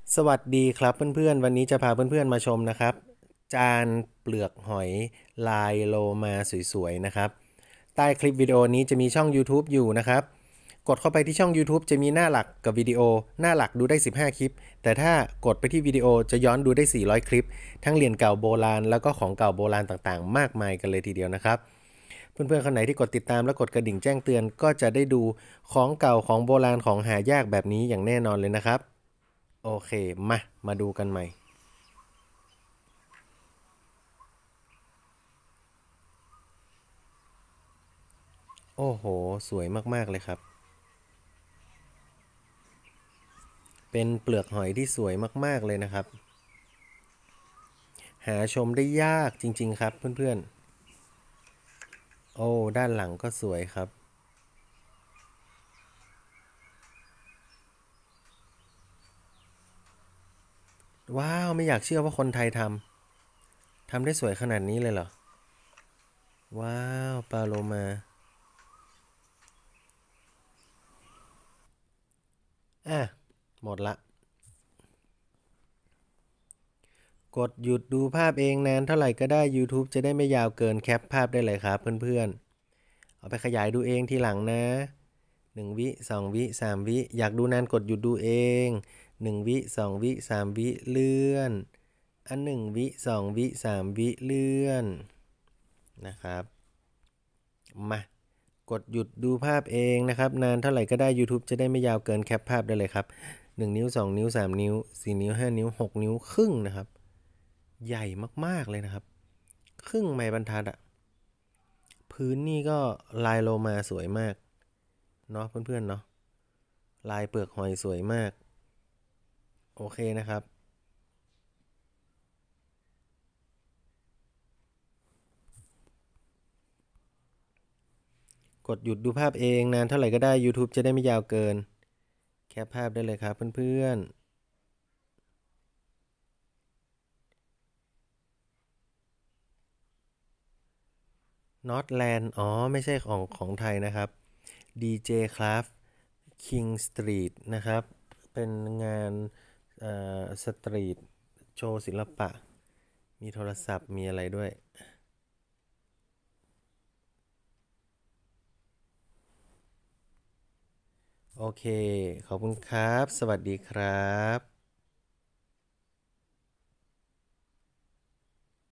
สวัสดีครับเพื่อนๆวันนี้จะพาเพื่อนๆมาชมนะครับจานเปลือกหอยลายโลมาสวยๆนะครับใต้คลิปวิดีโอนี้จะมีช่อง YouTube อยู่นะครับกดเข้าไปที่ช่อง YouTube จะมีหน้าหลักกับวิดีโอหน้าหลักดูได้15คลิปแต่ถ้ากดไปที่วิดีโอจะย้อนดูได้400คลิปทั้งเหรียญเก่าโบราณแล้วก็ของเก่าโบราณต่างๆมากมายกันเลยทีเดียวนะครับเพื่อนๆคนไหนที่กดติดตามและกดกระดิ่งแจ้งเตือนก็จะได้ดูของเก่าของโบราณของหายากแบบนี้อย่างแน่นอนเลยนะครับ โอเคมาดูกันใหม่โอ้โหสวยมากๆเลยครับเป็นเปลือกหอยที่สวยมากๆเลยนะครับหาชมได้ยากจริงๆครับเพื่อนๆโอ้ด้านหลังก็สวยครับว้าวไม่อยากเชื่อว่าคนไทยทำได้สวยขนาดนี้เลยเหรอว้าวปลาโลมาอ่ะหมดละกดหยุดดูภาพเองนานเท่าไหร่ก็ได้ YouTube จะได้ไม่ยาวเกินแคปภาพได้เลยครับเพื่อนๆเอาไปขยายดูเองทีหลังนะ1 วิ2 วิ3 วิอยากดูนานกดหยุดดูเอง1 วิ2 วิ3 วิเลื่อน1 วิ2 วิ3 วิเลื่อนนะครับมากดหยุดดูภาพเองนะครับนานเท่าไหร่ก็ได้ YouTube จะได้ไม่ยาวเกินแคปภาพได้เลยครับ1 นิ้ว2 นิ้ว3 นิ้ว4 นิ้ว5 นิ้ว6 นิ้วครึ่งนะครับใหญ่มากๆเลยนะครับครึ่งไม้บรรทัดอะพื้นนี่ก็ลายโลมาสวยมากเนาะเพื่อนๆเนาะลายเปลือกหอยสวยมากโอเคนะครับ กดหยุดดูภาพเองนานเท่าไหร่ก็ได้ YouTube จะได้ไม่ยาวเกินแคปภาพได้เลยครับเพื่อนๆ Northland อ๋อไม่ใช่ของไทยนะครับ DJ Craft King Street นะครับเป็นงานสตรีทโชว์ศิลปะมีโทรศัพท์มีอะไรด้วยโอเคขอบคุณครับสวัสดีครับ